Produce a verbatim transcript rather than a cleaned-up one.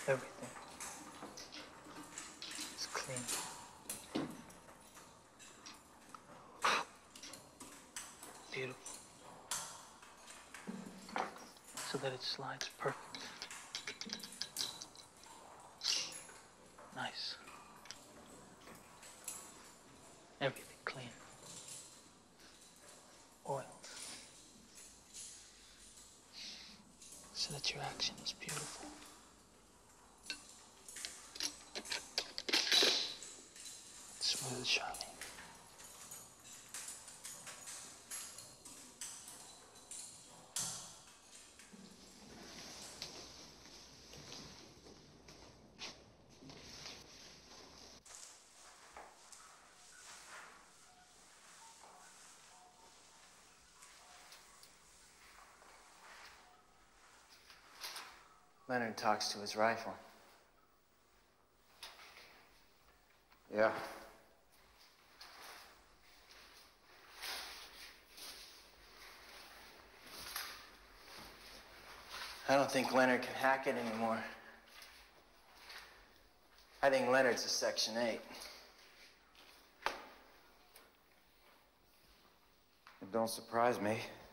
Everything is clean. Beautiful. So that it slides perfect. Nice. Everything clean. Oiled. So that your action is beautiful. Smooth shining. Leonard talks to his rifle. Yeah. I don't think Leonard can hack it anymore. I think Leonard's a Section eight. It don't surprise me.